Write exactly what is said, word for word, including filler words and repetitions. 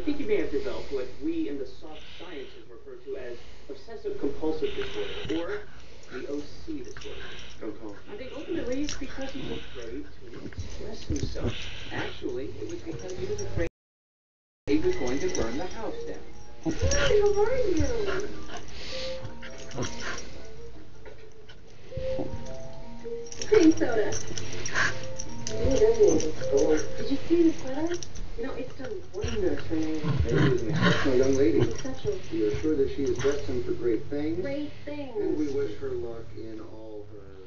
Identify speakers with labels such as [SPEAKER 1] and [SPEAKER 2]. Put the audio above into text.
[SPEAKER 1] think you may have developed what we in the soft sciences refer to as obsessive-compulsive disorder, or the O C disorder.
[SPEAKER 2] Okay.
[SPEAKER 1] I think ultimately it's because he was afraid to express himself. Actually, it was because he was afraid he was going to burn the house down.
[SPEAKER 3] Hi, how are you? Cream soda. He doesn't need to school. Did you see the sweater? You know, it's done wonders for me.
[SPEAKER 2] Maybe is an exceptional young lady.
[SPEAKER 3] Exceptional.
[SPEAKER 2] We are sure that she is destined for great things.
[SPEAKER 3] Great things.
[SPEAKER 2] And we wish her luck in all her